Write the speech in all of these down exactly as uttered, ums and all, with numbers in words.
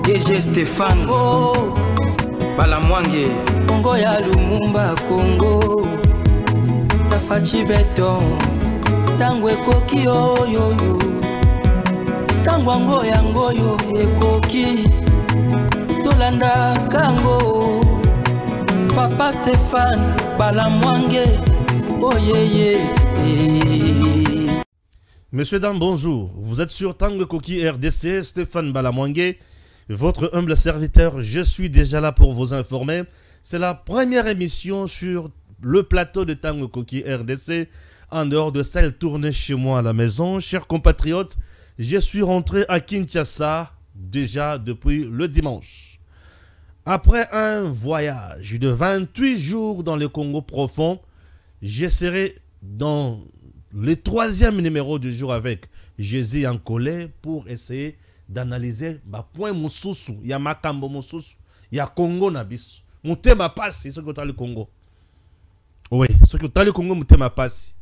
D G Stéphane Oh Balamwange Congo ya Lumumba Congo Tafachi beton Tango ekoki oyoyo Tango ango yango yo ekoki Tolanda kango Papa Stéphane Balamwange Oh yeah yeah. Monsieur dames, bonjour. Vous êtes sur Tango Koki R D C, Stéphane Balamwange, votre humble serviteur. Je suis déjà là pour vous informer. C'est la première émission sur le plateau de Tango Koki R D C. En dehors de celle tournée chez moi à la maison, chers compatriotes, je suis rentré à Kinshasa déjà depuis le dimanche. Après un voyage de vingt-huit jours dans le Congo profond, je serai dans le troisième numéro du jour avec Jésus en colère pour essayer d'analyser ma point mususu, ya makambo mususu, ya Congo nabis. Mutema passe, ce que tu as le Congo. Oui, ce que tu as le Congo, mutema passe.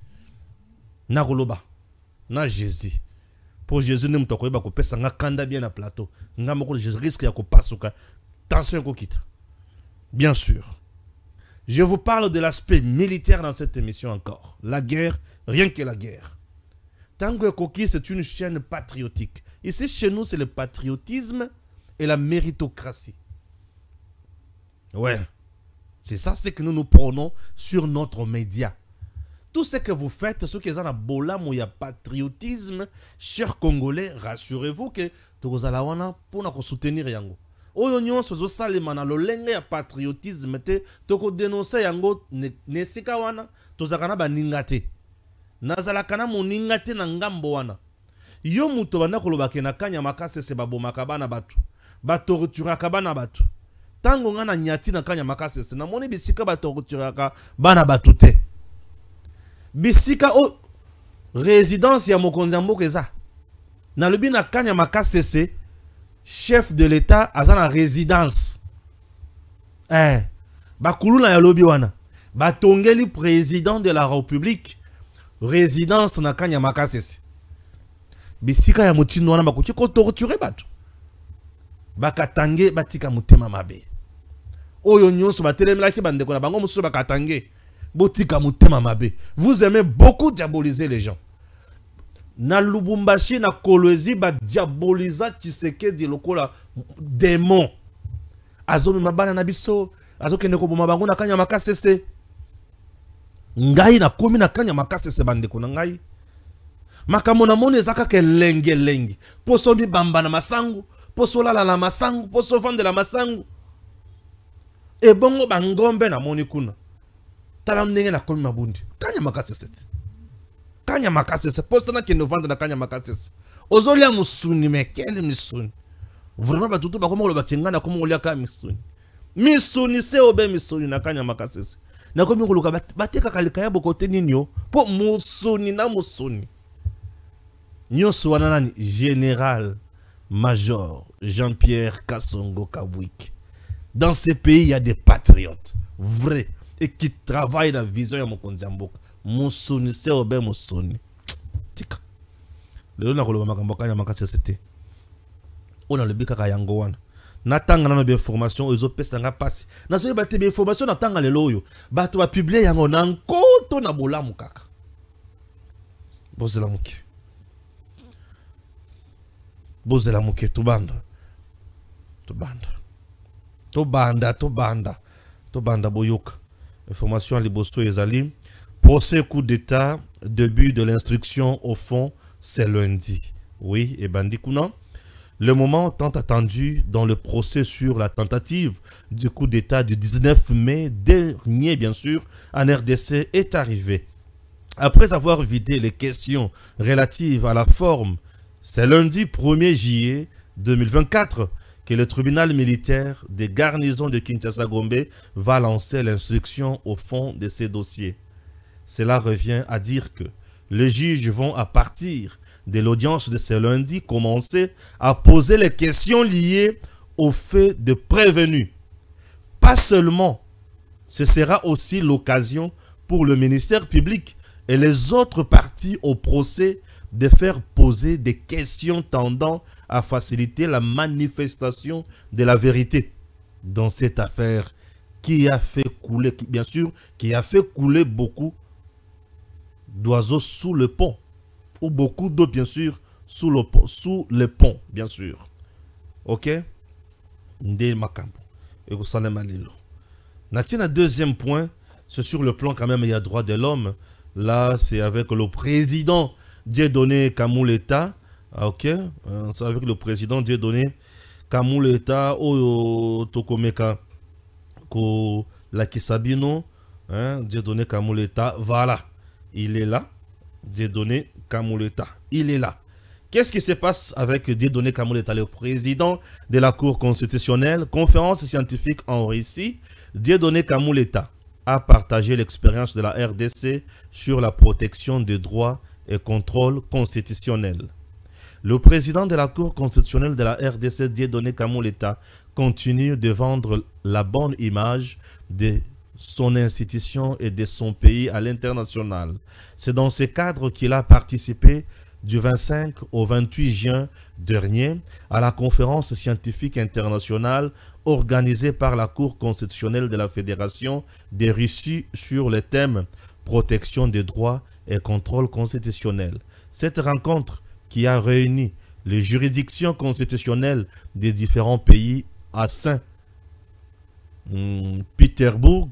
Na roloba, na Jésus. Pour Jésus, ne mutoko yeba ko pesa nga kanda bien na plateau. Nga moko je risque ya ko pasuka. Tension ko kita. Bien sûr. Je vous parle de l'aspect militaire dans cette émission encore. La guerre, rien que la guerre. Tango Koki, c'est une chaîne patriotique. Ici, chez nous, c'est le patriotisme et la méritocratie. Ouais. C'est ça, c'est que nous nous prenons sur notre média. Tout ce que vous faites, ce qui est en bolam où il y a patriotisme, chers Congolais, rassurez-vous que vous allez pour nous soutenir yango. Oyo nyonso zo salema na lolenge ya patriotisme te toko dénoncer yango ne sika wana tozakana baninga te nazalaka na moninga te na ngambo wana yo muto banda kolobake na kanya makase se babomaka bana batu batorturaka bana batu tango nga na nyati na kanya makase se na moni bisika batorturaka bana batu te bisika o résidence ya mokonzi mboka eza na lobi na kanya makase se chef de l'État a sa résidence. Eh, bakulu na yalobi wana. Batongeli président de la République résidence na kanya makasese. Bisika ya mutino wana bakoki ko torturer batu. Bakatange batika mutema mabe. Oyo nyonso batelemelaki bandeko na bango musu bakatange. Botika mutema mabe. Vous aimez beaucoup diaboliser les gens. Na Lubumbashi na Kolwezi ba diaboliza Tshisekedi lokola démon. Azomi mabana na biso, azokende ko boma bango na kanya makasese. Ngai na komi na kanya makasese bandeko na ngai. Makambo na mone zaka ke lenge lenge. Poso bi bamba na masangu, poso lala na masangu, poso vande la masangu. E bongo bangombe na moni kuna. Tala ndenge na komi mabundi. Kanya makasese. Kanya makasese, poste na kendo vendre na kanya makasese. Ozolia musuni me quel misuni. Vraiment ba tutu ba komo lo bakinga na komo olia ka misuni. Misuni se obe misuni na kanya makasese. Na komi ngoluka bateka kalika ya bokote ninyo po musuni na musuni. Nyoso wana nani général major Jean-Pierre Kassongo Kabwik. Dans ce pays il y a des patriotes vrais et qui travaillent la vision ya mokonzi mboka. Musuni se obe musuni. Tika. Lelo na koloba makambo kanya makasese te. Ona le bika ka yango wana. Natanga na be formation ezo pesa nga pasi. Na so ba te be formation natanga lelo oyo. Bato ba publier yango na nkoto na bolamu kaka. Bozela muke. Bozela muke tubanda. Tubanda. Tubanda, tubanda. Tubanda boyoka. Information liboso ezali. Procès coup d'état, début de l'instruction au fond, c'est lundi. Oui, et bandikouna. Le moment tant attendu dans le procès sur la tentative du coup d'état du dix-neuf mai dernier, bien sûr, en R D C est arrivé. Après avoir vidé les questions relatives à la forme, c'est lundi premier juillet deux mille vingt-quatre que le tribunal militaire des garnisons de Kinshasa-Gombe va lancer l'instruction au fond de ces dossiers. Cela revient à dire que les juges vont, à partir de l'audience de ce lundi, commencer à poser les questions liées au fait de prévenu. Pas seulement, ce sera aussi l'occasion pour le ministère public et les autres parties au procès de faire poser des questions tendant à faciliter la manifestation de la vérité dans cette affaire qui a fait couler, qui, bien sûr, qui a fait couler beaucoup d'oiseaux sous le pont, ou beaucoup d'eau, bien sûr, sous le pont, sous le pont, bien sûr. Ok? Nde makambo. Et vous savez malilo. Un deuxième point, c'est sur le plan quand même, il y a droit de l'homme. Là, c'est avec le président Dieudonné Kamuleta. Ok? C'est avec le président Dieudonné Kamuleta. Oh, Tokomeka. Ko Lakisabino. Hein? Dieudonné Kamuleta. Voilà. Il est là. Dieudonné Kamuleta. Il est là. Qu'est-ce qui se passe avec Dieudonné Kamuleta, le président de la Cour constitutionnelle? Conférence scientifique en Russie. Dieudonné Kamuleta a partagé l'expérience de la R D C sur la protection des droits et contrôle constitutionnel. Le président de la Cour constitutionnelle de la R D C, Dieudonné Kamuleta, continue de vendre la bonne image de son institution et de son pays à l'international. C'est dans ce cadre qu'il a participé du vingt-cinq au vingt-huit juin dernier à la conférence scientifique internationale organisée par la Cour constitutionnelle de la Fédération de Russie sur le thème protection des droits et contrôle constitutionnel. Cette rencontre qui a réuni les juridictions constitutionnelles des différents pays à Saint-Pétersbourg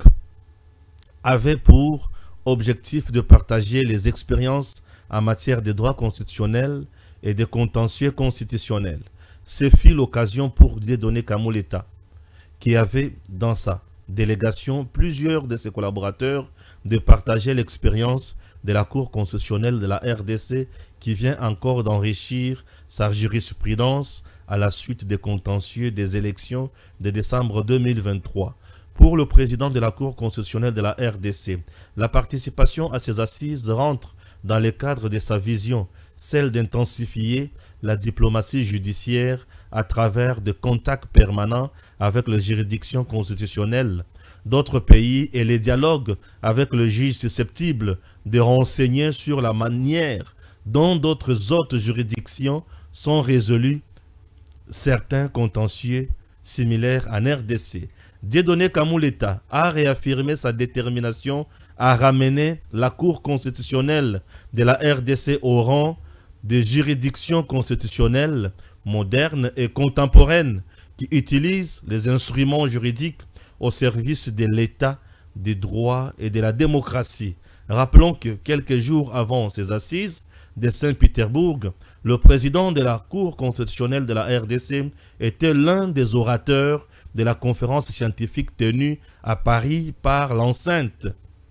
avait pour objectif de partager les expériences en matière de droits constitutionnels et de contentieux constitutionnels. Ce fut l'occasion pour Dieudonné Kamuleta, qui avait dans sa délégation plusieurs de ses collaborateurs, de partager l'expérience de la Cour constitutionnelle de la R D C qui vient encore d'enrichir sa jurisprudence à la suite des contentieux des élections de décembre deux mille vingt-trois. Pour le président de la Cour constitutionnelle de la R D C, la participation à ces assises rentre dans le cadre de sa vision, celle d'intensifier la diplomatie judiciaire à travers de contacts permanents avec les juridictions constitutionnelles d'autres pays et les dialogues avec le juge susceptible de renseigner sur la manière dont d'autres autres juridictions sont résolues certains contentieux similaires en R D C. Dieudonné Kamuleta a réaffirmé sa détermination à ramener la Cour constitutionnelle de la R D C au rang de juridiction constitutionnelle moderne et contemporaine qui utilise les instruments juridiques au service de l'État, des droits et de la démocratie. Rappelons que quelques jours avant ces assises de Saint-Pétersbourg, le président de la Cour constitutionnelle de la R D C était l'un des orateurs de la conférence scientifique tenue à Paris par l'enceinte.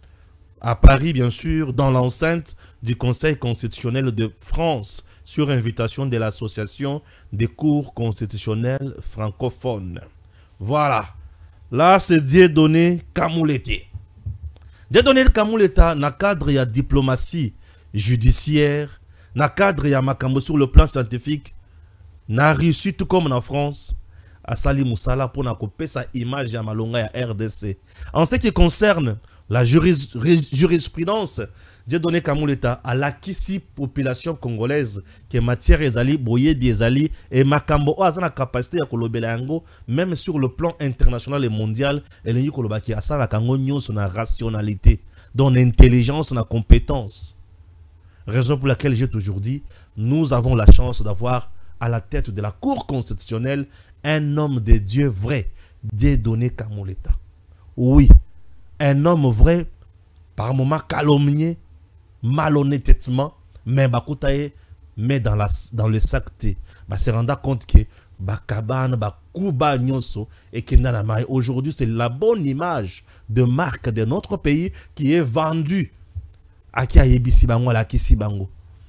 À Paris, bien sûr, dans l'enceinte du Conseil constitutionnel de France, sur invitation de l'Association des cours constitutionnels francophones. Voilà. Là, c'est Dieudonné Kamuleta. Dieudonné Kamuleta, na cadre ya diplomatie judiciaire, na cadre ya makambo sur le plan scientifique, na réussi tout comme en France, à Sali Moussala pour na couper sa image ya malonga ya R D C. En ce qui concerne la juris, jurisprudence, Dieudonné Kamuleta à l'acquis population congolaise que matière ezali boye biezali et makambo o azana capacité ya kolobela yango même sur le plan international et mondial elengi kolobaki asala kango nyonso na rationalité, dans l'intelligence, na compétence. Raison pour laquelle j'ai toujours dit, nous avons la chance d'avoir à la tête de la Cour constitutionnelle un homme de Dieu vrai, Dieudonné Kamuleta. Oui, un homme vrai, par moments calomnié, malhonnêtement, mais bakoutaye, mais dans la dans le sac T, bah se rendre compte que bakabane bakuba nyonso et que nanama aujourd'hui c'est la bonne image de marque de notre pays qui est vendue à qui a yebisi bango la kisi bango.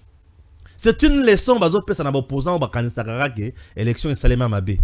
C'est une leçon bazo pesa na opposant bakanisa karake élection et salema mabe.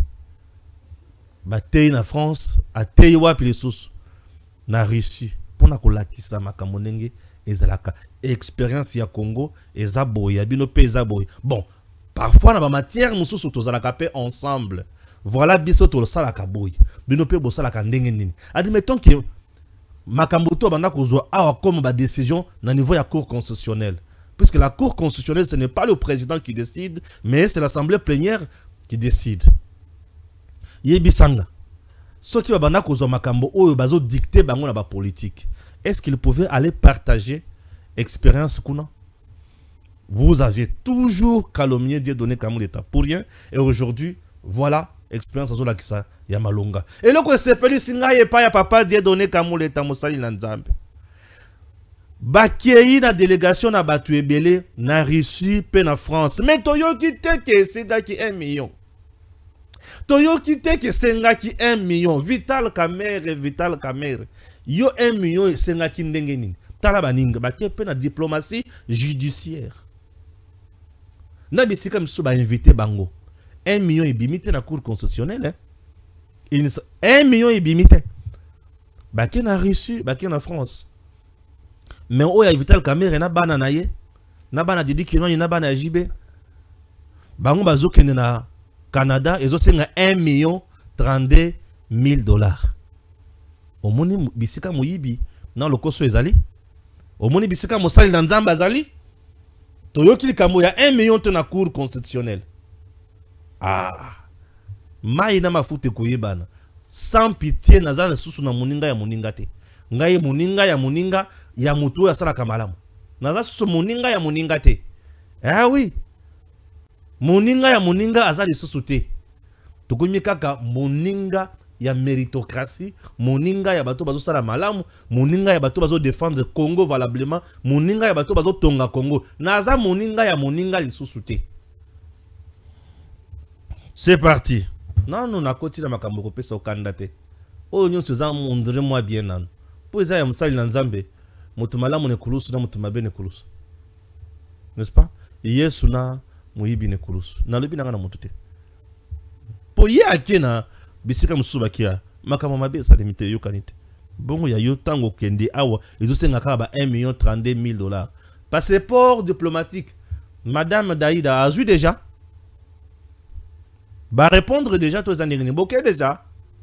Batei na France, a tei wapi lisusu na Russie pour na kolakisa makamonenge ezalaka expérience ya Congo ezaboya bino pe ezaboya. Bon, parfois na ba matière mususu tozalaka pe ensemble. Voilà biso to salaka boy. Bino pe bo salaka ndenge nini. Admettons que makambo to banda kozwa awa comme ba décision na niveau ya Cour constitutionnelle. Puisque la Cour constitutionnelle, ce n'est pas le président qui décide, mais c'est l'Assemblée plénière qui décide. Yebisanga. Ceux qui vont makambo ou bazo dicter bango na ba politique. Est-ce qu'ils pouvaient aller partager expérience kuna? Vous avez toujours calomnié Dieudonné Kamou l'État pour rien. Et aujourd'hui, voilà, expérience à Kisa Yamalonga. Et le quoi s'appelle Singa et pas ya papa Dieudonné Kamou l'État Moussali Nanzambe. Bakei na délégation na batu ebele na Russie pe na France. Mais toyo ki te ke senga ki un million. Toyo ki te ke senga ki un million. Vital Kamerhe, Vital Kamerhe. Yo un million senga ki ndenge nini. Tala baninga bakei pe na diplomatie judiciaire. Na bisika msu ba invité bango. Un million ibimite na cour constitutionnelle. Hein? Un million ibimite. Bakei na Russie, bakei na France. Mais on a Vital Kamerhe na bana na ye. Na bana Didi Kino na bana J B. Bango bazo kende na Canada ezo senga un million trente-deux mille dollars. Omoni bisika moyibi na lokoso ezali. Omoni bisika mosali na nzamba azali. Toyoki likambo ya un million te na cour constitutionnelle. Ah. Mai na mafute koyebana. Sans pitié nazala susu na muninga ya muninga te. Ngai muninga ya muninga ya mutu ya sala kamalamu. Naza susu muninga ya muninga te. Ah oui. Muninga ya muninga azali susu te. Tukumi kaka muninga ya méritocratie, muninga ya bato bazo sala malamu, muninga ya bato bazo défendre Congo valablement, muninga ya bato bazo tonga Congo. Naza muninga ya muninga li susu te. C'est parti. Non, non, na koti na makambo ko pesa okanda te. O nyo seza mondre moi bien nan. Po eza ya musali na Nzambe, mutu malamu ne kulusu na mutu mabe ne kulusu. N'est-ce pas? Yesu na muyibi ne kulusu. Na lobi na na mutu te. Po ye akena bisika musuba kia makama mabe sa limite yo kanite. Bongo ya yo tango kende awa ezo senga kaba un million trente-deux mille dollars. Passeport diplomatique. Madame Daïda a vu déjà? Ba répondre déjà tous les années. Boké déjà.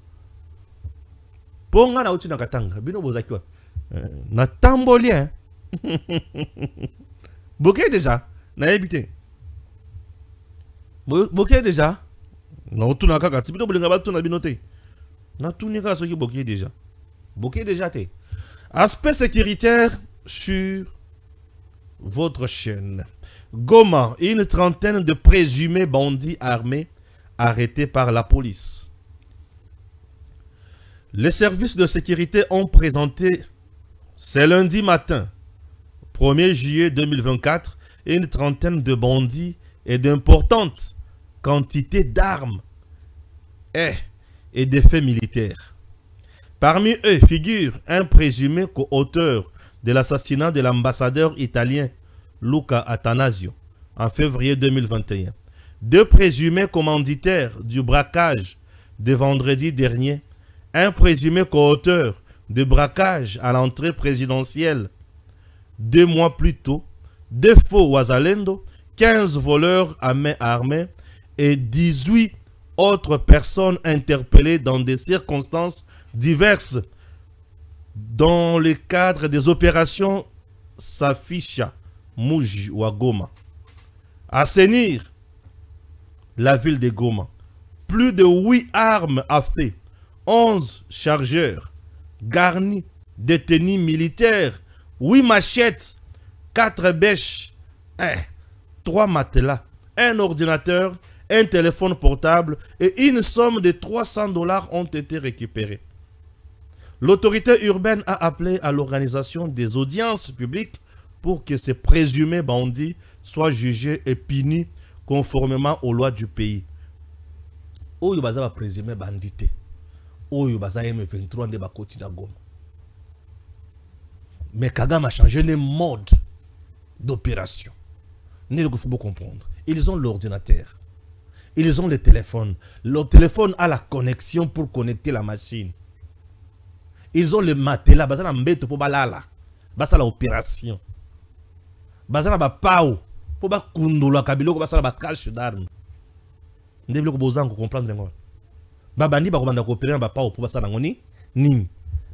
Ponga na uti na katanga. Bino bozaki wa. Na tamboli hein. Boké déjà. Na ebité. Boké déjà. Na utu na kaka. Bino bolinga ba tu na binote. Na tu ni ka soki boké déjà. Boké déjà te. Aspect sécuritaire sur votre chaîne. Goma, une trentaine de présumés bandits armés arrêtés par la police. Les services de sécurité ont présenté ce lundi matin, premier juillet deux mille vingt-quatre, une trentaine de bandits et d'importantes quantités d'armes et, et d'effets militaires. Parmi eux figure un présumé co-auteur de l'assassinat de l'ambassadeur italien Luca Attanasio en février deux mille vingt et un. Deux présumés commanditaires du braquage de vendredi dernier, un présumé co-auteur de braquage à l'entrée présidentielle deux mois plus tôt, deux faux Wazalendo, quinze voleurs à main armée et dix-huit autres personnes interpellées dans des circonstances diverses dans le cadre des opérations Safisha, Mouji ou Goma. Assainir la ville de Goma. Plus de huit armes à feu, onze chargeurs, garnis, détenus militaires, huit machettes, quatre bêches, trois matelas, un ordinateur, un téléphone portable et une somme de trois cents dollars ont été récupérés. L'autorité urbaine a appelé à l'organisation des audiences publiques pour que ces présumés bandits soient jugés et punis conformément aux lois du pays. Oyo baza ba présumé bandité. Oyo baza M vingt-trois de bakoti na Goma. Mais Kagame a changé le mode d'opération. Il faut comprendre. Ils ont l'ordinateur. Ils ont le téléphone. Le téléphone a la connexion pour connecter la machine. Ils ont le matelas. Baza na mbeto po balala. Basa la opération. Baza na ba pao. Po ba kundula kabiloko basa na ba cache d'armes. Ndebile ko bozango comprendre ngo. Ba bandi ba ko banda ko opérer na ba pao po basa na ngoni nini.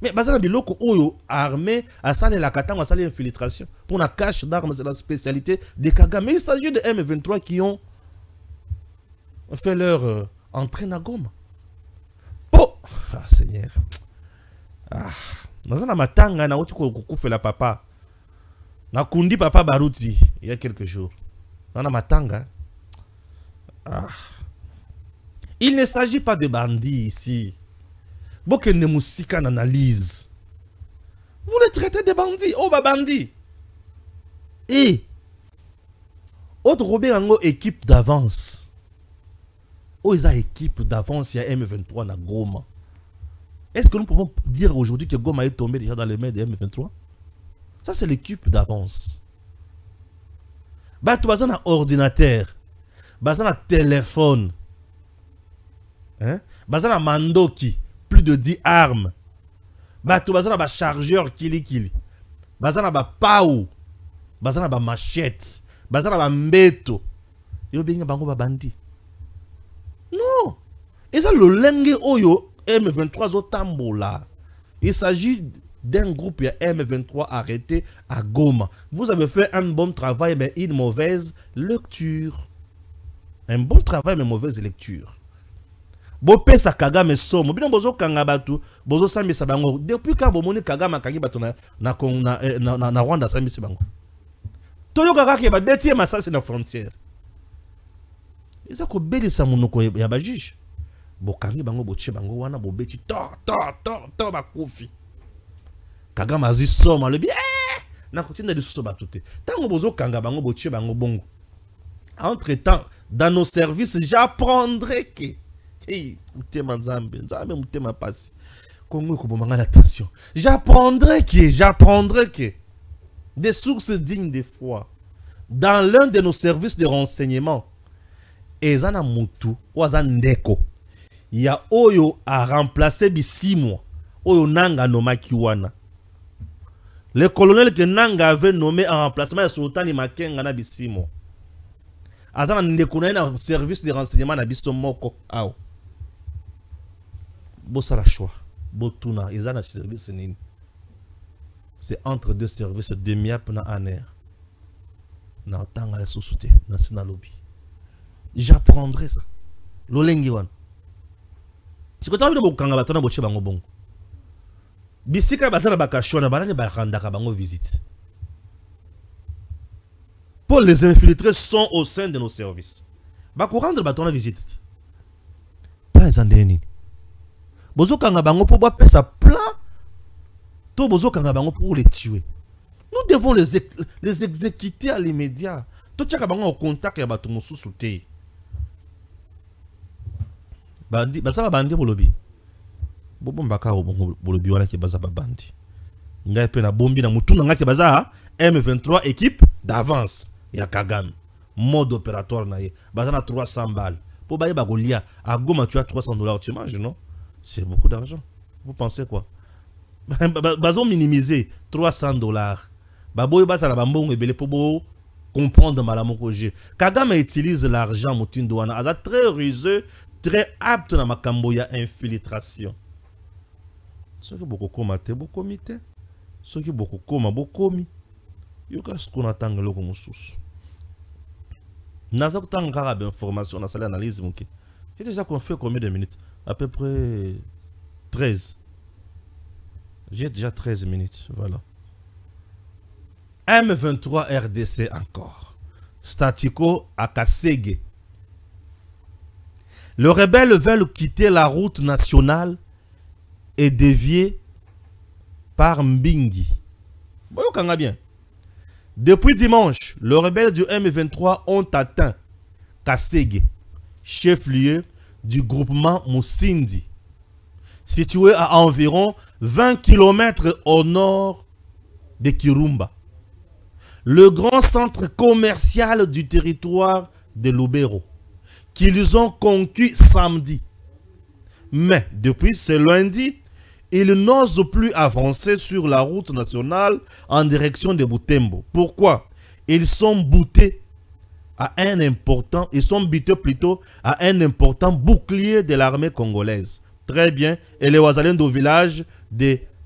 Mais bazana biloko oyo armée a salé la katanga, a salé infiltration. Pour la cache d'armes, c'est la spécialité des Kagame. Mais il s'agit de M vingt-trois qui ont fait leur euh, entrée à Goma. Oh, ah Seigneur. Ah, dans un matanga na oti ko fait la papa. Na kundi papa Baruti il y a quelques jours. Dans la matanga. Ah. Il ne s'agit pas de bandits ici. Bokende musika n'analyse. Vous les traitez de bandits. Oh, bah bandits. Et autre Robert Ango équipe d'avance. Oh, ils ont équipe d'avance. Il y a M vingt-trois na Goma. Est-ce que nous pouvons dire aujourd'hui que Goma est tombé déjà dans les mains de M vingt-trois? Ça, c'est l'équipe d'avance. Bah, tu as un ordinateur. Bah, tu as un téléphone. Hein? Bah, tu as un mandoki. Plus de dix armes. Bato bazana ba chargeur kili kili. Bazana ba pau. Bazana ba machette. Bazana ba mbeto. Yo benga bango ba bandi. Non. Et ça le lenge oyo M vingt-trois zo tambola. Il s'agit d'un groupe M vingt-trois arrêté à Goma. Vous avez fait un bon travail mais une mauvaise lecture. Un bon travail mais mauvaise lecture. Bopé sa Kagame somo bino bozo kanga batu bozo sambi sabango depuis quand bomoni Kagame kangi batu na na na, na, na Rwanda sambi sabango toyo kaka ke ba betie masasi na frontière eza ko belisa munoko ya ba juge bokangi bango boche bango wana bobeti to to to to ba kofi Kagame azi somo le bien na kotinda de soso batute tango bozo kanga bango boche bango bongo entre temps dans nos services j'apprendrai que j'apprendrai que, j'apprendrai que des sources dignes de foi dans l'un de nos services de renseignement, Ezana Mutu, Wazandeko, il y a Oyo à remplacer Bissimo, Oyo Nanga Noma Kiwana. Le colonel que Nanga avait nommé en remplacement de Sultan Makenga na Bissimo. Azana Ndeko na service de renseignement na Bissomoko. Ao. Bossa la choix. Botuna, ils ont un service. C'est entre deux services de miap na aner. Na tanga la sous-souté, na sina lobby. J'apprendrai ça. Lolengiwan. Si tu as envie de bokanga batona boche bango bongo. Bisika batana bakashona banane bakandaka bango visite. Pour les infiltrés sont au sein de nos services. Bako rendre batona visite. Plan ezandeni. Bozo kanga bango pour boire sa plan. To bozo kanga bango pour les tuer. Nous devons les, ex les exécuter à l'immédiat. To tchaka bango au contact ya bato mosusu te. Bandi, basa bandi bolobi. Bobo mbaka o bongo bolobi wana ke baza bandi. Ngai pe na bombi na mutu na ngaki baza M vingt-trois équipe d'avance ya Kagame. Mode opératoire na ye. Baza na trois cents balles. Pour baye bagolia à Goma tu as trois cents dollars tu manges non? C'est beaucoup d'argent. Vous pensez quoi? Bazo minimiser trois cents dollars. Baboy basa la bambongo ebele pour comprendre malamoko G. Kagame utilise l'argent moutindo wana. Aza très rusé, très apte na makambo ya infiltration. Ce qui beaucoup komate, beaucoup komite. Ce qui beaucoup koma, beaucoup komi. Yoka ce qu'on attend le comme sous. Naza kutanga kara d'information na salle analyse mouki. J'ai déjà qu'on fait combien de minutes? À peu près treize. J'ai déjà treize minutes, voilà. M vingt-trois R D C encore. Statico à Kasege. Les rebelles veulent quitter la route nationale et dévier par Mbingi. Bon, bien. Depuis dimanche, les rebelles du M vingt-trois ont atteint Kasege, chef-lieu du groupement Musindi, situé à environ vingt kilomètres au nord de Kirumba, le grand centre commercial du territoire de Lubero, qu'ils ont conquis samedi. Mais depuis ce lundi, ils n'osent plus avancer sur la route nationale en direction de Butembo. Pourquoi? Ils sont boutés à un important, ils sont butés plutôt à un important bouclier de l'armée congolaise. Très bien. Et les Wazalendo au village de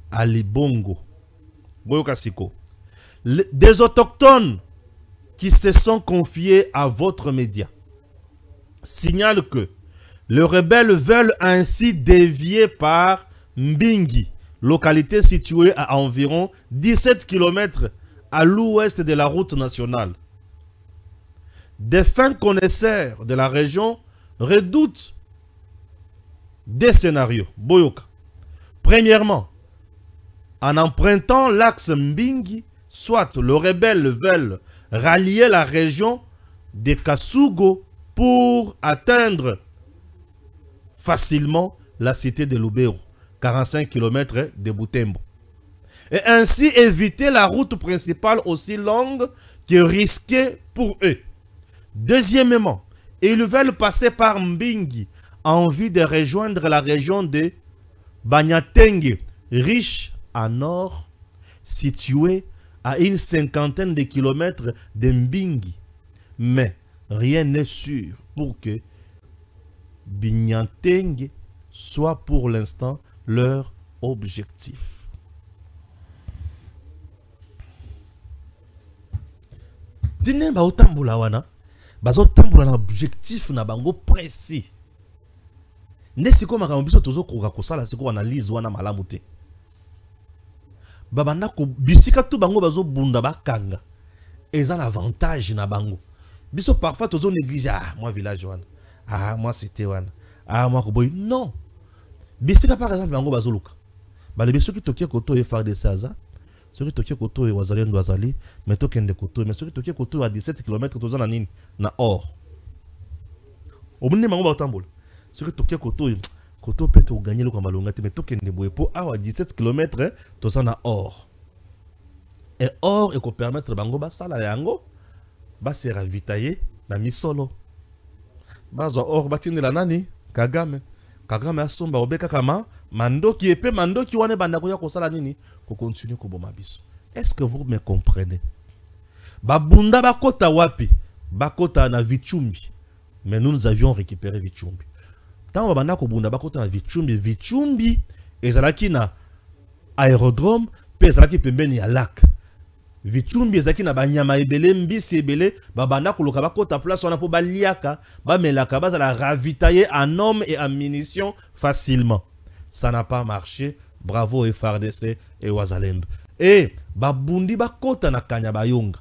Ali Bongo. Boyoka Siko. Le- Des autochtones qui se sont confiés à votre média signalent que les rebelles veulent ainsi dévier par Mbingi, localité située à environ dix-sept kilomètres à l'ouest de la route nationale. Des fins connaisseurs de la région redoutent des scénarios. Boyoka. Premièrement, en empruntant l'axe Mbingi, soit les rebelles veulent rallier la région de Kasugo pour atteindre facilement la cité de Lubero, quarante-cinq kilomètres de Butembo, et ainsi éviter la route principale aussi longue que risquée pour eux. Deuxièmement, ils veulent passer par Mbingi en vue de rejoindre la région de Banyatenge, riche en or, située à une cinquantaine de kilomètres de Mbingi. Mais rien n'est sûr pour que Banyatenge soit pour l'instant leur objectif. Dine ba otambula wana bazo tambula na objectif na bango précis. Nesiko makambo biso tozo koka kosala siko analyse wana malamu te. Babanda ko bisika tu bango bazo bunda bakanga. Eza na avantage na bango. Biso parfois tozo négliger ah moi village wana. Ah moi c'était wana. Ah moi ko boy non. Bisika par exemple bango bazo luka. Ba le biso ki tokie koto e F A R D C aza. Ceux qui tokie koto e wazali ndo wazali, mais to kende koto, mais ceux qui tokie koto à dix-sept kilomètres toza na nini na or. Obune bango ba otambola. Ceux qui tokie koto koto peut to gagner le kwa malonga te mais to kende boye po à dix-sept kilomètres toza na or. Et or et ko permettre bango ba sala yango ba se ravitailler na misolo. Bazo or batine la nani Kagame. Kagame asomba obeka kama mandoki epe mandoki wane banda koya kosala nini ko continue ko boma biso. Est-ce que vous me comprenez? Babunda bakota wapi? Bakota na Vichumbi. Mais nous nous avions récupéré Vichumbi. Tant banda ko bunda bakota na Vichumbi, Vichumbi ezalaki na aérodrome pe ezalaki pembeni ya lac. Vichumbi ezaki na banyama ebele mbisi ebele babanda koloka bakota place wana po baliaka bamelaka bazala ravitailler en hommes et en munitions facilement. Ça n'a pas marché. Bravo F A R D C et Wazalendo. Et babundi bakota na Kanyabayonga.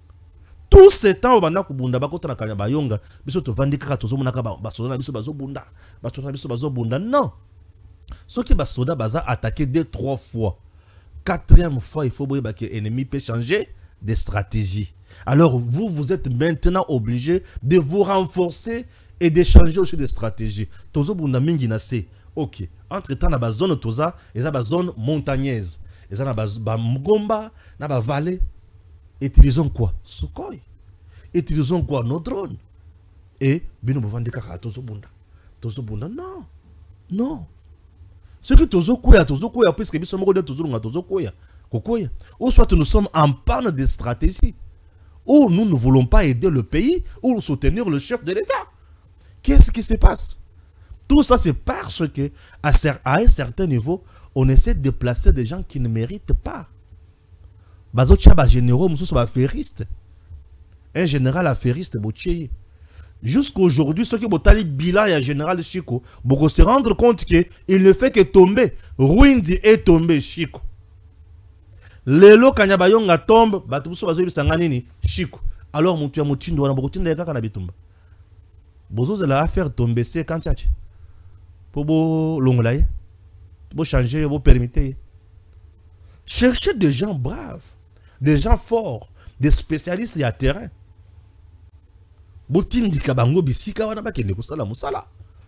Tout ce temps banda kubunda bakota na Kanyabayonga biso to vandika to zomona ka basoda biso bazo bunda. Basoda biso bazo bunda non. Ce qui basoda baza attaqué deux trois fois. Quatrième fois, il faut que l'ennemi peut changer de stratégie. Alors, vous, vous êtes maintenant obligé de vous renforcer et de changer aussi de stratégie. Tozo bunda mingi na se. Ok. Entre temps, dans la zone toza, il y a une zone montagneuse. Il y a une mgomba, na ba vallée. Utilisons quoi? Sukhoi. Utilisons quoi? Nos drones. Et, bino bovandi kaka tozo bunda. Tozo bunda, non. Non. Ce que tozo koya, tozo koya, puisque biso moko de tozo lunga tozo koya, kokoya. Ou soit nous sommes en panne de stratégie, ou nous ne voulons pas aider le pays, ou soutenir le chef de l'État. Qu'est-ce qui se passe? Tout ça c'est parce que à un certain niveau, on essaie de placer des gens qui ne méritent pas. Bazo tchaba généraux, muso soba ferriste. Un général affairiste botier. Jusqu'aujourd'hui, ceux qui ont le bilan et général Chico, beaucoup se rendre compte qu'il ne fait que tomber. Rwindi est tombé Chico. Lelo Kanyabayonga tombe, batubuso bazoyi sanganini Chico. Alors mutu ya mutindo wana bokotinda kaka na bitumba. Bozo de la affaire tomber c'est quand tchatch. Pour bo longolaye. Pour changer, pour permettre. Cherchez des gens braves, des gens forts, des spécialistes à terrain. Botindi kabango bisika wana bakende kusala musala.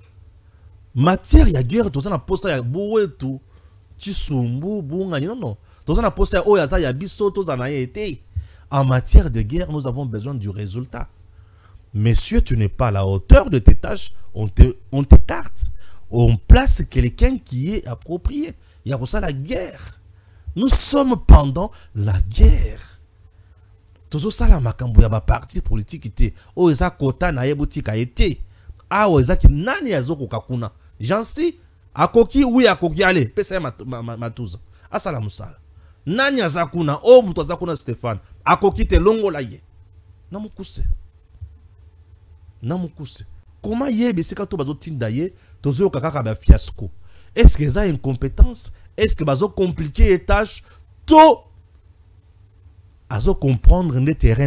Matière ya guerre tozana posa ya bowetu chisumbu bunga non non. Tozana posa ya oyaza ya biso tozana été. En matière de guerre, nous avons besoin du résultat. Messieurs, tu n'es pas à la hauteur de tes tâches, on te on t'écarte. On place quelqu'un qui est approprié. Il y a ça la guerre. Nous sommes pendant la guerre. Tozo sala makambo ya ba parti politique ite o eza kota na yebutika ete awo eza ki nani azoko kakuna jansi akoki oui akoki ale pesa ya matuza asala musala. Nani azakuna o muto azakuna Stéphane akokite longo la ye. Na mukuse. Na mukuse. Comment yebe sika to bazo tinda ye tozo kaka ba fiasco. Est-ce que ça incompétence? Est-ce que bazo compliquer les tâches? To azo comprendre les terrains.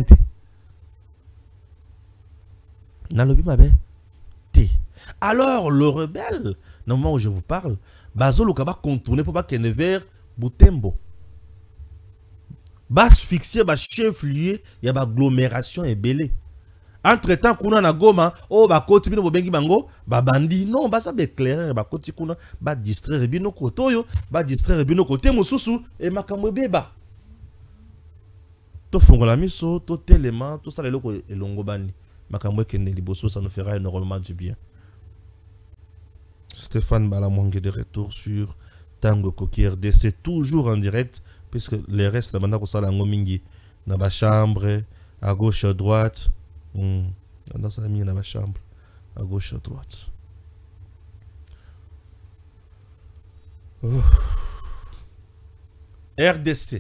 Na lobi mabe. T. Alors le rebelle, dans le moment où je vous parle, bazo le kaba contourner pour pas qu'il vers Butembo. Bas fixé bas chef lieu, il y a ba agglomération et belé. Entre temps kuna na Goma, oh ba koti bino bobengi bango, ba bandi non ba ça éclairer ba koti kuna ba distraire bino kotoyo, ba distraire bino kote mususu et makambo beba. To fongola miso, to telema, tout ça les loko elongo bani. Makambo kende liboso, ça nous fera énormément du bien. Stéphane Balamwangue de retour sur Tango Koki R D C, toujours en direct, puisque les restes, là, maintenant, ça, mingi, dans la chambre, à gauche, à droite. Hmm. Dans ça, dans la chambre, à gauche, à droite. Oh. R D C.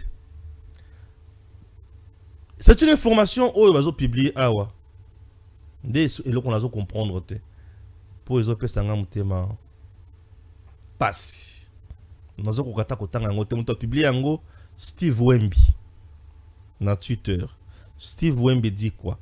C'est une information où ils vont publier awa. Dès et qu'on a comprendre pour les autres personnes passe. Nous avons kata kotanga ngote muto publier ngo Steve Wemby na Twitter. Steve Wemby dit quoi?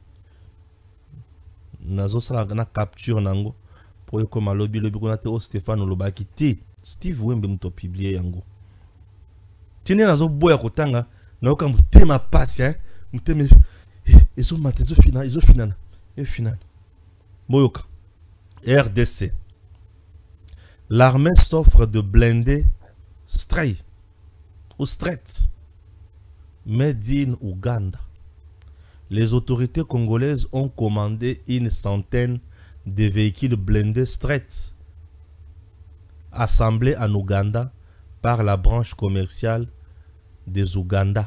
Nazo sala na capture nango pour que ma lobby lobby konate o Stéphane Lobaki ti Steve Wemby muto publier yango. Tine nazo boya kotanga na oka mutema passe hein muteme ils ont maté zo final ils ont final et final. Boyoka R D C. L'armée s'offre de blindés Stray ou Strait made in Ouganda. Les autorités congolaises ont commandé une centaine de véhicules blindés Strait assemblés en Ouganda par la branche commerciale des Ouganda.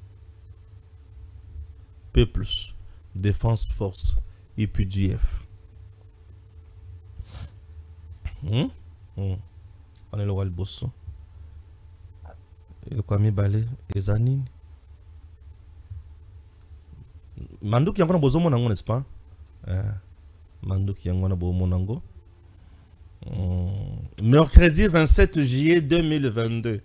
P plus, Défense Force, U P D F. Hmm? Hmm. On est le roi le bosso. Le kwami balé, les anines. Mandou qui a encore besoin de n'est-ce pas? Mandou qui a encore besoin de mercredi vingt-sept juillet deux mille vingt-deux.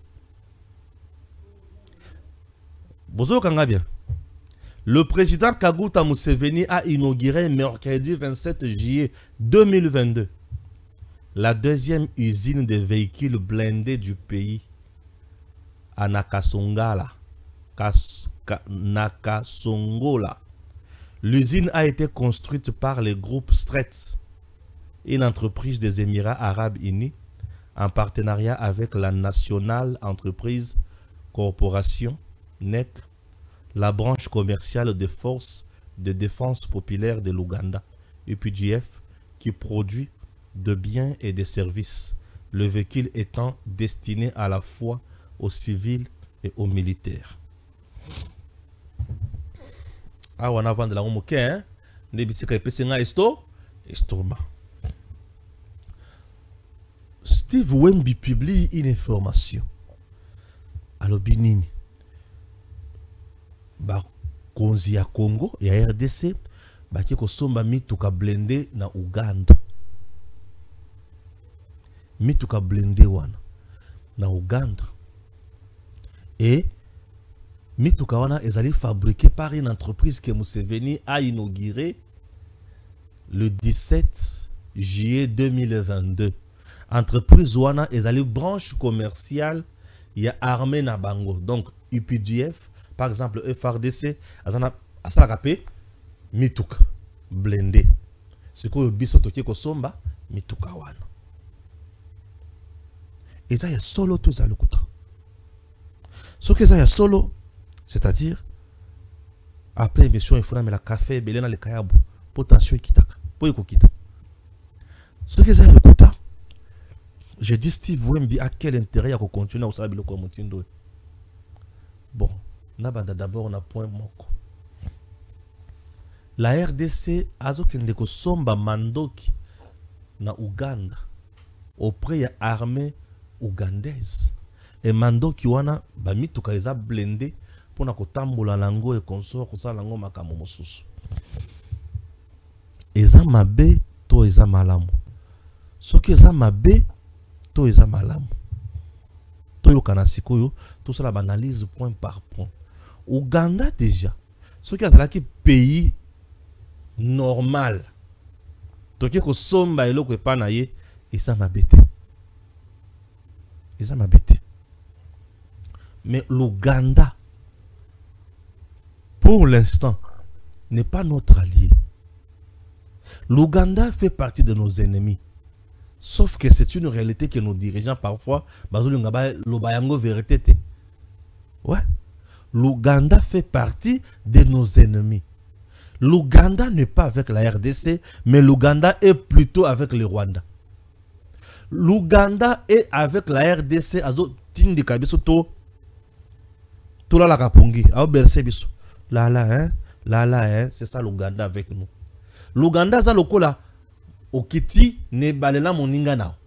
Bozo kanga bien. Le président Kaguta Museveni a inauguré mercredi vingt-sept juillet deux mille vingt-deux la deuxième usine de véhicules blindés du pays à Nakasongola. Kas, ka, Nakasongola. L'usine a été construite par le groupe Strait, une entreprise des Émirats Arabes Unis, en partenariat avec la National Entreprise Corporation, N E C, la branche commerciale des forces de défense populaire de l'Ouganda, U P D F, qui produit de biens et des services, le véhicule étant destiné à la fois aux civils et aux militaires. Ah, on a vendu la homoke, hein? Nebisika epesenga esto, estoma. Steve Wemby publie une information. Alors, Binini. Ba konzi ya Congo ya R D C baki kosomba mituka blende na Uganda. Mituka blende wana na Uganda. Et mituka wana ezali fabriqué par une entreprise que Museveni a inauguré le dix-sept juillet deux mille vingt-deux. Entreprise wana ezali branche commerciale ya armée na bango. Donc U P D F par exemple, F R D C, azana asala rapé mituka blindé. C'est quoi biso toki ko somba mituka wana. Et ça y a solo tout ça le kuta. Ce que ça y a solo, c'est-à-dire après émission il faut mettre la café belena le kayabu potentiel kitaka pour yko kita. Ce que ça y a le kuta. Je dis Steve Wemby à quel intérêt à continuer à usala biloko mutindo. Bon, nabanda d'abord na point moko. La R D C azokende ko somba mandoki na Uganda auprès de l'armée ougandaise. et mando ki wana ba mituka eza blindé pona kotambola lango e consort ko sala lango makambo mosusu. Eza mabe to eza malamu. Soki eza mabe to eza malamu. To yokana sikoyo to sala analyse point par point. Ouganda déjà soki azalaki pays normal. Toki ko somba eloko epa na ye eza mabe te. Eza mabe te. Mais l'Ouganda pour l'instant n'est pas notre allié. L'Ouganda fait partie de nos ennemis. Sauf que c'est une réalité que nos dirigeants parfois, l'Obayango vérité. Ouais. L'Ouganda fait partie de nos ennemis. L'Ouganda n'est pas avec la R D C, mais l'Ouganda est plutôt avec le Rwanda. L'Ouganda est avec la R D C. Azo tindi kabiso to to la la kapongi. Ao berse biso. Là là hein, là là hein, c'est ça l'Ouganda avec nous. L'Ouganda za lokola okiti ne balela moninga na.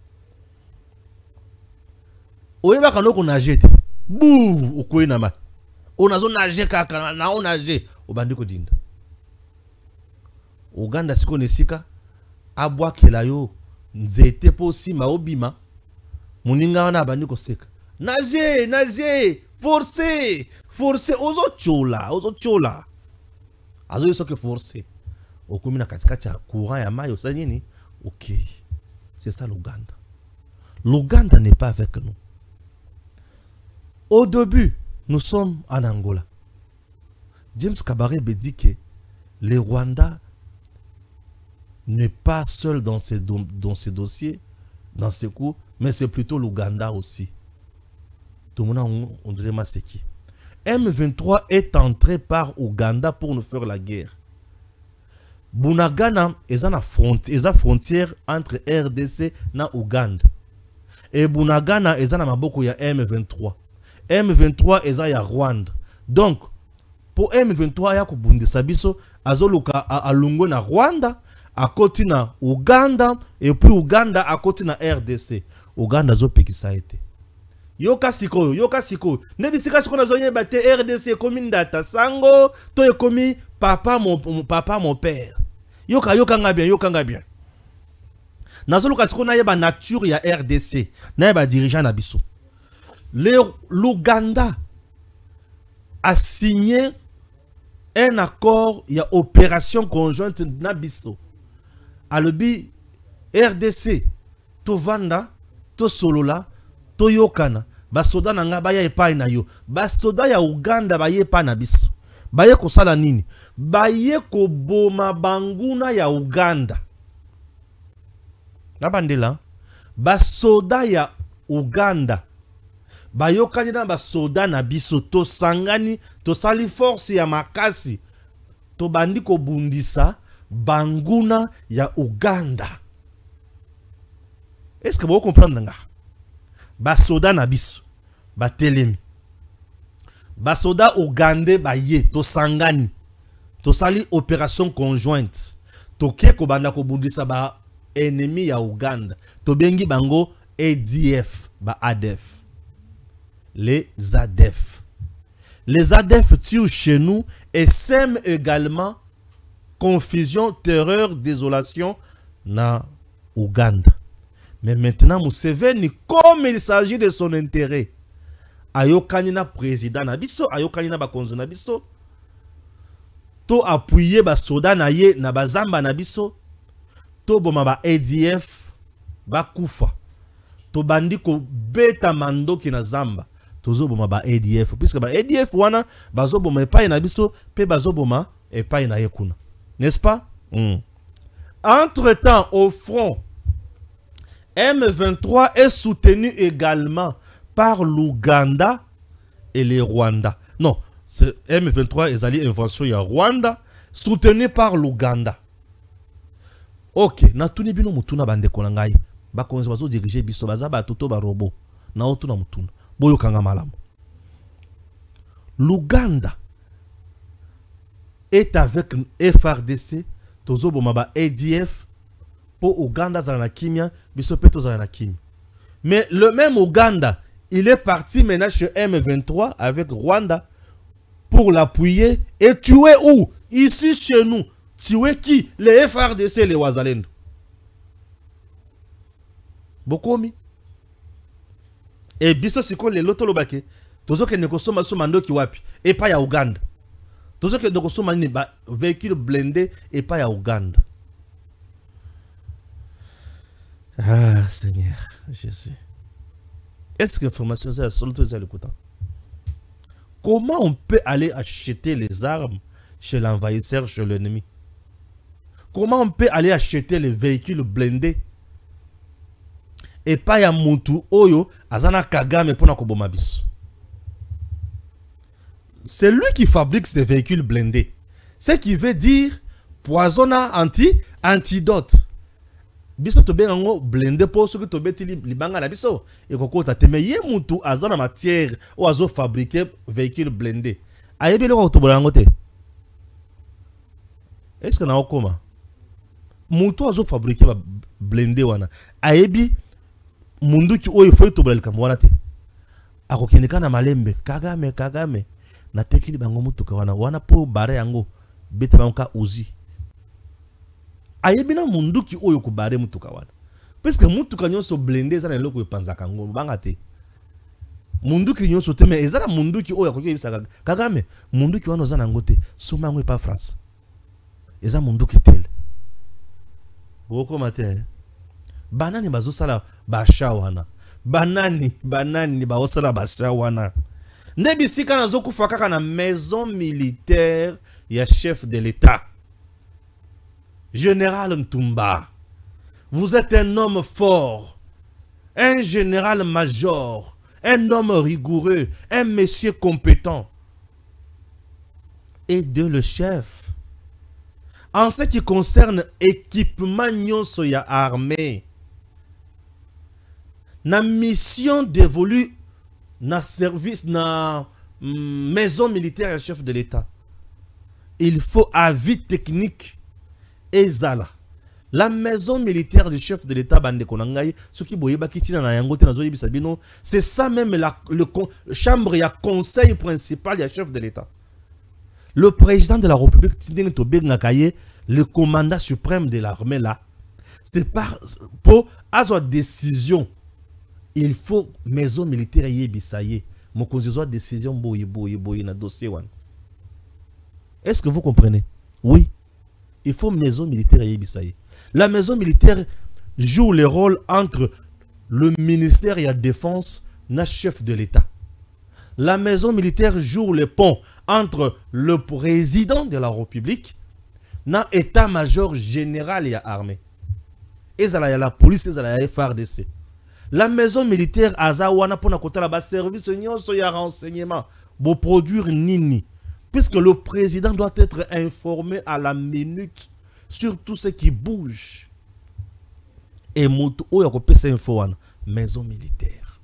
Oyeba kanoko nager te. Bouh, okoyi na ma. Onazo nager kaka na on nager obandi ko dinda. Uganda siko nesika abwa kela yo nzete po si maobima moninga wana abandi ko seka. Nager, nager, forcer, forcer ozo chola, ozo chola. Azo yoso ke forcer. Okumina katikati ya courant ya mayo sa nini? OK. C'est ça l'Ouganda. L'Ouganda n'est pas avec nous. Au début, nous sommes en Angola. James Kabarebe dit que le Rwanda n'est pas seul dans ces, dans ces dossiers, dans ces coups, mais c'est plutôt l'Ouganda aussi. Tout le monde, on dirait Maseki. M vingt-trois est entré par Ouganda pour nous faire la guerre. Bunagana est une frontière, frontière entre R D C et Ouganda. Et Bunagana est une maboko ya M vingt-trois. M vingt-trois est ya Rwanda. Donc, pour M vingt-trois, ya kubundisa biso, azoluka a lungo na Rwanda, à côté na Ouganda, et puis Ouganda à côté na R D C. Ouganda zo pekisa été. Yoka siko, yoka siko. Nebisika siko na zoye bate R D C komi data sango, to ye komi papa mon, mon papa mon père. Yoka yoka nga bien, yoka nga bien. Nazoluka siko na yeba nature ya R D C, na yeba dirigeant na biso. L'Ouganda a signé un accord, il y a opération conjointe na biso. Alobi R D C to vanda to solola to yokana basoda na nga baya epai na yo basoda ya Uganda baye epai na biso baye kosala nini baye koboma banguna ya Uganda na bandela basoda ya Uganda bayokani na basoda na biso to sangani to sali force ya makasi to bandi ko bundisa banguna ya Uganda. Est-ce que vous comprenez nga? Basoda na biso ba telemi. Basoda Ugandais baye to sangani. To sali opération conjointe. To ke ko banda ko bundisa ba ennemi ya Uganda. To bengi bango A D F ba A D F. Les A D F. Les A D F tuent chez nous et sèment également confusion, terreur, désolation na Ouganda. Mais maintenant, Museveni, comme il s'agit de son intérêt, ayokani na président na biso, ayokani na bakonzo na biso, to appuyer ba soda na ye na bazamba na biso, to boma ba A D F ba kufa, to bandi ko beta mando ki na zamba, to zo boma ba A D F, puisque ba A D F wana bazo boma epai na biso, pe bazo boma epai na yekuna. N'est-ce pas? Mm. Entre-temps, au front, M vingt-trois est soutenu également par l'Ouganda et les Rwanda. Non, M vingt-trois est allé invention ya Rwanda, soutenu par l'Ouganda. Ok, na tuni bino mutuna bande konangai. Ba konzo bazo diriger biso baza ba toto ba robot. Na otuna mutuna. Boyo kanga malamu. L'Ouganda est avec F R D C, tozo bomaba A D F, pour Ouganda zana kimia, biso pe tozana kimia. Mais le même Ouganda il est parti maintenant chez M vingt-trois avec Rwanda pour l'appuyer et tuer où? Ici chez nous. Tuer qui? Les F R D C, les Wazalendo. Bokomi. Et biso siko les loto lobake. Tozo ke nekosoma so mando ki wapi. Et pas ya Uganda. Tozo ke nekosoma ni ba véhicule blindé et pas ya Uganda. Ah Seigneur, je sais. Est-ce que l'information c'est la seule chose à l'écoutant? Comment on peut aller acheter les armes chez l'envahisseur, chez l'ennemi? Comment on peut aller acheter les véhicules blindés? Et pas ya mutu oyo azana Kagame pona koboma biso. C'est lui qui fabrique ces véhicules blindés. Ce qui veut dire poisonna anti antidote. Biso to bengo blindé pour ceux qui to beti libanga na biso et kokota te mais ye mutu azana matière ou azo fabriquer véhicules blindés. Ayebi le ko to bolango te. Est-ce que na okoma? Mutu azo fabriquer blindé wana. Ayebi mundu ki oyo foi to bolel kamwana te. Akokendeka na malembe Kagame Kagame na tekili bango mutu ka wana wana po bare yango bete banka uzi. Ayebina mundu ki oyo ku bare mutu ka wana. Parce que mutu ka nyonso blindé za na loko epanza kango banga te. Mundu ki nyonso te mais ezala mundu ki oyo akoki bisa Kagame mundu ki wana za na ngote soma ngwe pa France. Eza mundu ki tel. Boko matin. Banani bazo sala basha wana. Banani banani ba osala basha wana. Nebisika na zo kufa kaka na maison militaire ya chef de l'État. Général Ntumba. Vous êtes un homme fort. Un général major. Un homme rigoureux. Un monsieur compétent. Aidez le chef. En ce qui concerne équipement nyonso ya armée. Na mission dévolue na service na mm, maison militaire et chef de l'État. Il faut avis technique ezala. La maison militaire du chef de l'État bande konangai ce qui boyeba kitina na yango te na zoyi bisabino, c'est ça même la le, le chambre ya conseil principal ya chef de l'État. Le président de la République Tindeng Tobe Ngakaye, le commandant suprême de l'armée là, c'est par pour à sa décision. Il faut maison militaire yebisaye. Mon conseiller décision boye boye boye na dossier wan. Est-ce que vous comprenez? Oui. Il faut maison militaire yebisaye. La maison militaire joue le rôle entre le ministère de la défense et le chef de l'État. La maison militaire joue le pont entre le président de la République et l'état-major général et l'armée. Et ça, la police, et la F R D C. La maison militaire azawana pour nakota la service nyonso ya renseignement pour produire nini, puisque le président doit être informé à la minute sur tout ce qui bouge. Et mutu oya ko pesa info wana maison militaire.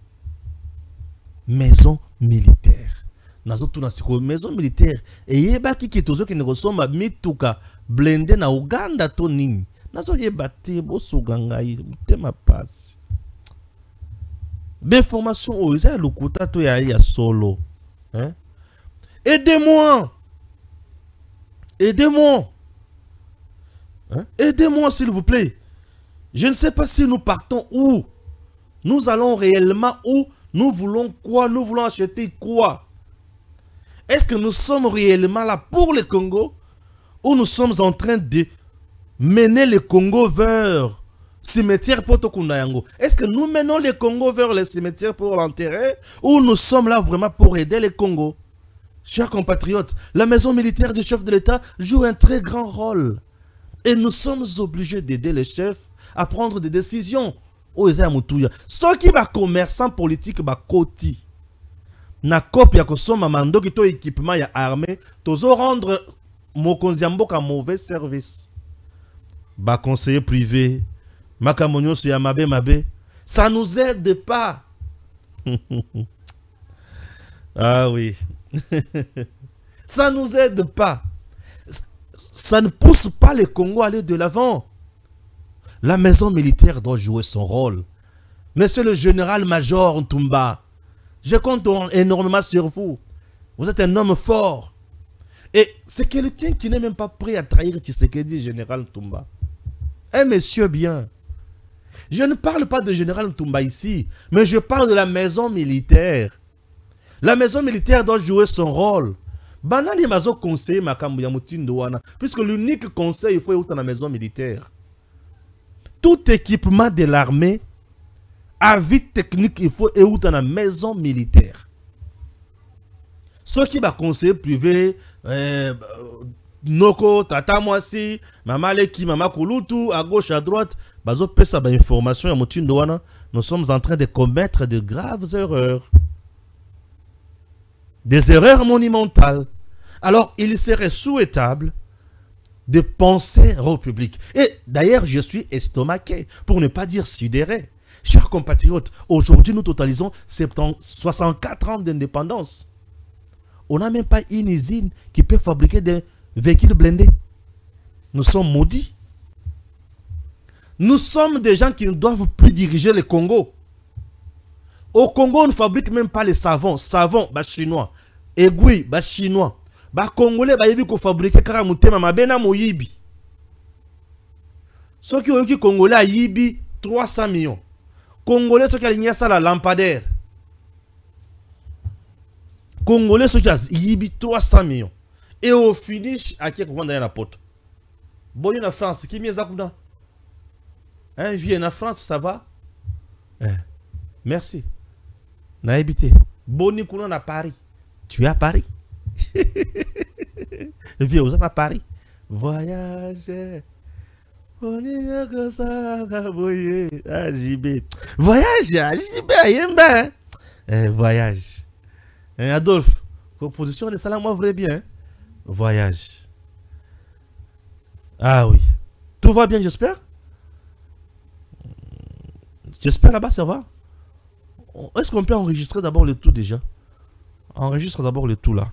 Maison militaire. Nazo tuna siko maison militaire et yebaki ki tozo ki nekosomba mituka blende na Uganda to nini. Nazo yebati boso gangai tema passe. D'information au Isa le kota to ya ya solo. Hein? Aidez-moi. Aidez-moi. Hein? Aidez-moi s'il vous plaît. Je ne sais pas si nous partons où. Nous allons réellement où. Nous voulons quoi? Nous voulons acheter quoi? Est-ce que nous sommes réellement là pour le Congo? Ou nous sommes en train de mener le Congo vers cimetière pour Tokundayango? Est-ce que nous menons le Congo vers le cimetière pour l'enterrer? Ou nous sommes là vraiment pour aider le Congo? Chers compatriotes, la maison militaire du chef de l'État joue un très grand rôle. Et nous sommes obligés d'aider les chefs à prendre des décisions. Ceux qui sont commerçants politiques, koti. Na copie ko soma mando ki to équipement ya armée, tozo rendre mokonziambo ka mauvais service. Ba conseiller privé, makamonyo so ya mabe mabe, ça nous aide pas. Ah oui. Ça nous aide pas. Ça ne pousse pas le Congo à aller de l'avant. La maison militaire doit jouer son rôle. Monsieur le général-major Ntumba, je compte énormément sur vous. Vous êtes un homme fort. Et c'est quelqu'un qui n'est même pas prêt à trahir Tshisekedi, général Ntumba. Un monsieur bien. Je ne parle pas de général Ntumba ici, mais je parle de la maison militaire. La maison militaire doit jouer son rôle. Banali mazo conseiller makambu ya mutindo wana, puisque l'unique conseil il faut être dans la maison militaire. Tout équipement de l'armée, avis technique, il faut être dans la maison militaire. Ceux qui va conseiller privé, euh, Noko, Tata Mwasi, Mama Leki, Mama Kulutu, à gauche, à droite, bazo pesa ba information ya mutindo wana, nous sommes en train de commettre de graves erreurs. Des erreurs monumentales. Alors, il serait souhaitable de penser république. Et d'ailleurs, je suis estomaqué, pour ne pas dire sidéré. Chers compatriotes, aujourd'hui, nous totalisons soixante-quatre ans d'indépendance. On n'a même pas une usine qui peut fabriquer des véhicules blindés. Nous sommes maudits. Nous sommes des gens qui ne doivent plus diriger le Congo. Au Congo, on ne fabrique même pas les savons. Savons, bah chinois. Aiguille, bah chinois. Bah congolais, bah yibi ko fabriquer karamutema mabena moyibi. Ceux qui ont eu congolais à yibi trois cents millions. Congolais, ceux qui ont ça la lampadaire. Congolais, ceux qui ont yibi trois cents millions. Et au finish, à qui on va la pote. Bon, en France, qui m'y a Hein, viens en France, ça va? Eh, merci. Na habité. Boni Koulon à Paris. Tu es à Paris? Viens aux à Paris. Voyage. Voyage. Voyage. Eh, voyage. Eh, Adolphe. Composition de ça, moi, vrai bien. Voyage. Ah oui. Tout va bien, j'espère? J'espère là-bas, ça va? Est-ce qu'on peut enregistrer d'abord le tout déjà? Enregistre d'abord le tout là.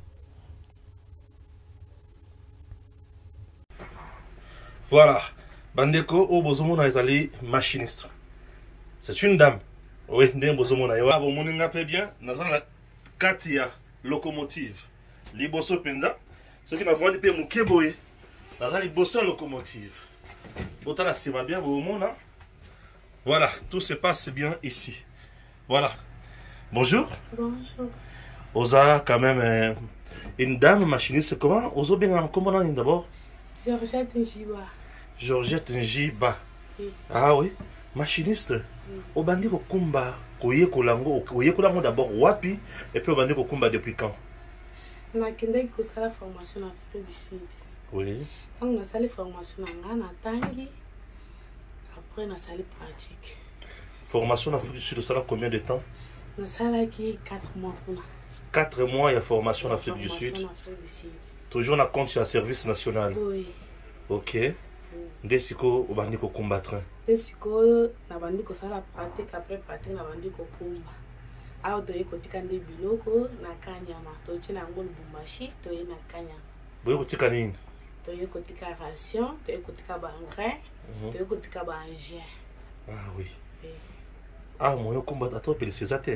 Voilà. Bandeko, au Bozomona est allé machiniste. C'est une dame. Oui, d'un Bozomona. Wa bon mon ngapé bien. Nazan la katia locomotive. Liboso penza. Ce qui n'a pas dit mu keboye. Nazan liboso locomotive. Botala c'est bien Bozomona. Voilà, tout se passe bien ici. Voilà. Bonjour. Bonjour. Oza, quand même, euh, une dame machiniste, comment? Ozo bien, comment on dit d'abord? Georgette Njiba. Georgette Njiba. Oui. Ah oui, machiniste. Oui. Obandi ko kumba, koye kolango, koye kolango d'abord wapi, et puis obandi ko kumba depuis quand? On a qu'une que ça la formation en Afrique du Sud. Oui. On a ça la formation en Ghana, Tangi. Après, on a ça la pratique. Formation en Afrique du Sud, ça a combien de temps? On a ça là qui quatre mois pour nous. quatre mois, il y a formation en Afrique du Sud. Toujours on compte sur le service national. Oui. Ok. Desiko, on va dire combattre. Desiko, on va dire que ça la pratique, après pratique, on va dire que combat. Alors, tu es côté de biloko, na kanyama. Tu es na ngol bumashi, tu es na kanyama. Tu es côté kanine. Tu es côté de ration, tu es côté de engrais, tu es côté de engrais. Ah oui. Ah, moi, je combat à toi, c'est ça.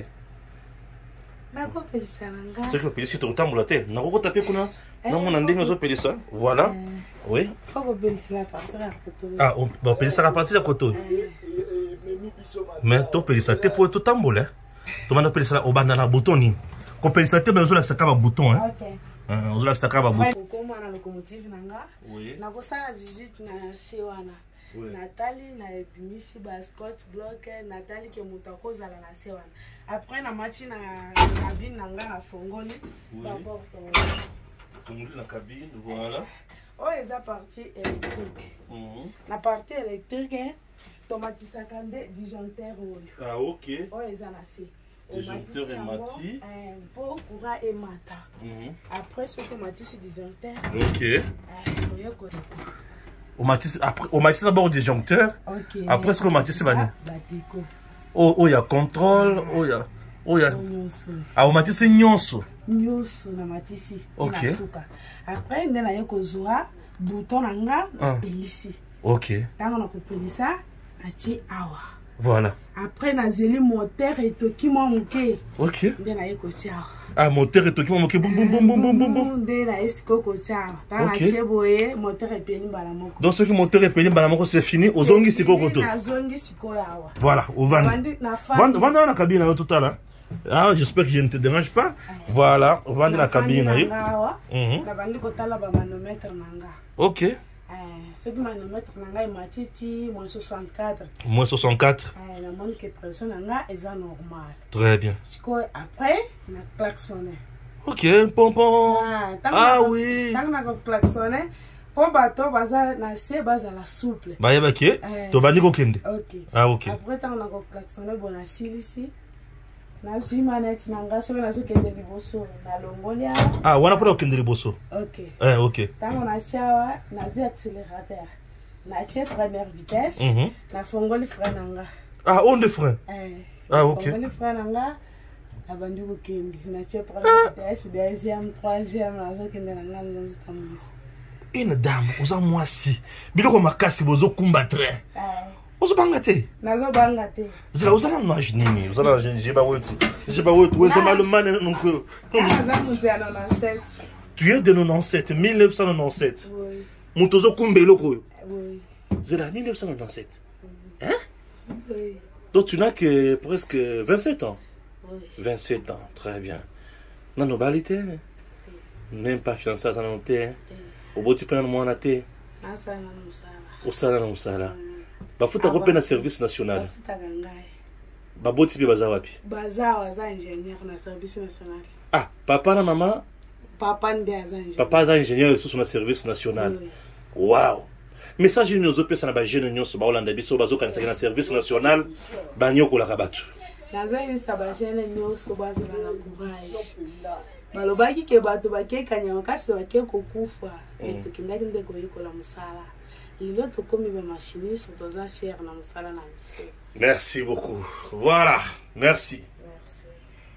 C'est que c'est tout le temps, tu as tapé kuna. Non, on a dit que ça. Voilà. Oui. Ah, on va payer ça à partir de côté. Mais tu peux ça, tu peux tout tambour. Tu vas payer ça au banana bouton. Quand tu ça, tu vas faire ça comme bouton. Ok. On va faire ça comme bouton. Comme on a locomotive nanga. Oui. Na ko sala visite na Sewana. Nathalie na epimisi ba Scott block Nathalie ke mutako zala na Sewana. Après na match na cabine nanga na fongoli. Ba porte. Fongoli la cabine, voilà. Oh, ils a partie électrique. Mhm. La partie électrique, tomatisa kande disjoncteur. Ah OK. Oh, ils a nassé. Disjoncteur et mati. Un pot courant et mata. Après ce que matisse disjoncteur. OK. Au matisse après au matisse d'abord disjoncteur. OK. Après ce que matisse va nous. Oh oh, il y a contrôle, oh il y a oh il y a ah au matisse nyonso. Nyonso na matisse. OK. Après ndé na yeko zoa bouton nanga pelisi. OK. Tango na ko pelisa ati awa. Voilà. Après, nazeli moteur et toki moi moke. Ok. Nde na yeko sia. Ah, moteur et toki moi moke. Boum, boum, boum, boum, boum, boum, boum. Nde na esiko ko sia. Tant na tieboye, moteur et peli mbala moko. Donc, ce qui moteur et peli mbala moko, c'est fini. Ozongi siko koto. Nazongi siko yawa. Voilà, au vendre. Vendre dans la cabine tout à l'heure. Ah, j'espère que je ne te dérange pas. Voilà, on vend la cabine. Ok. Ce qui manomètre nanga est matiti moins soixante-quatre. Moins soixante-quatre. La montre que pression nanga est normal. Très bien. Après, na klaxonné. Ok, pompon. Ah oui. Tant na klaxonné, pour bateau baza na se baza la souple. Ba yeba ke, to bani ko kende. Ok. Ah ok. Après tant na klaxonné bona silisi. Na suis manette nanga so na so kende liboso na longolia. Ah, wana pour kende liboso. Ok. Eh, ok. Tant na chawa na zo accélérateur. Na che première vitesse. Na fongoli frein nanga. Ah, on de frein. Eh. Ah, ok. Fongoli frein nanga. Na bandi ko kende. Na che première vitesse, deuxième, troisième na zo kende nanga nzo tamulisa. Une dame, oza mwasi. Biloko makasi bozo combattre. Eh. Ozo bangate. Nazo bangate. Zila oza na nage nini? Oza na jeba wetu. Jeba wetu, weza malumane donc. Nazo muté à quatre-vingt-dix-sept. Tu es de quatre-vingt-dix-sept, mille neuf cent quatre-vingt-dix-sept. Oui. Mutozo kumbe loko. Oui. Zila mille neuf cent quatre-vingt-dix-sept. Hein? Oui. Donc tu n'as que presque vingt-sept ans. Oui. vingt-sept ans, très bien. Non, non, balité. Même pas fiancé à Zanoté. Au bout de peu de mois, on a été. Au salaire, au salaire. Bafuta ko pena service national. Bafuta gangai. Baboti pe baza wapi? Baza waza ingénieur na service national. Ah, papa na maman? Papa ndi aza ingénieur. Papa aza ingénieur sur na service national. Oui. Wow. Message nous opesa na ba jeune nyonso ba Holanda biso bazo kanisa na service national banyo ko la kabatu. Naza isa ba jeune nyonso bazo na courage. Balobaki ke bato bakekanya makasi bake kokufa. Etukindaki ndeko yikola musala. Merci beaucoup. Voilà. Merci. Merci.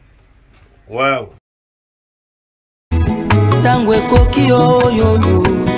Wow. Tangwe koki yo yo yo.